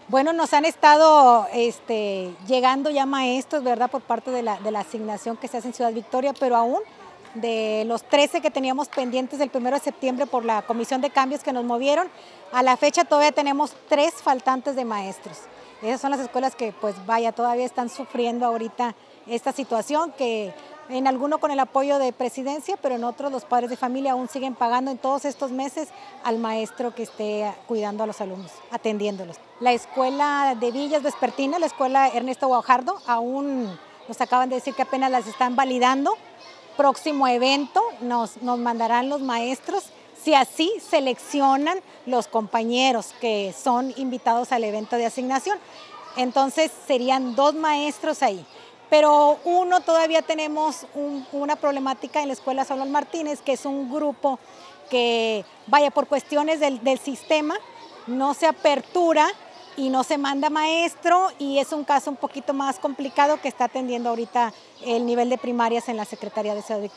Bueno, nos han estado llegando ya maestros, ¿verdad?, por parte de la asignación que se hace en Ciudad Victoria, pero aún de los 13 que teníamos pendientes del 1 de septiembre por la comisión de cambios que nos movieron, a la fecha todavía tenemos 3 faltantes de maestros. Esas son las escuelas que, pues vaya, todavía están sufriendo ahorita esta situación, que en alguno con el apoyo de Presidencia, pero en otros los padres de familia aún siguen pagando en todos estos meses al maestro que esté cuidando a los alumnos, atendiéndolos. La escuela de Villas Vespertina, la escuela Ernesto Guajardo, aún nos acaban de decir que apenas las están validando. Próximo evento nos mandarán los maestros, si así seleccionan los compañeros que son invitados al evento de asignación. Entonces serían 2 maestros ahí. Pero uno todavía tenemos una problemática en la escuela Samuel Martínez, que es un grupo que, vaya, por cuestiones del sistema, no se apertura y no se manda maestro, y es un caso un poquito más complicado que está atendiendo ahorita el nivel de primarias en la Secretaría de Ciudad Victoria.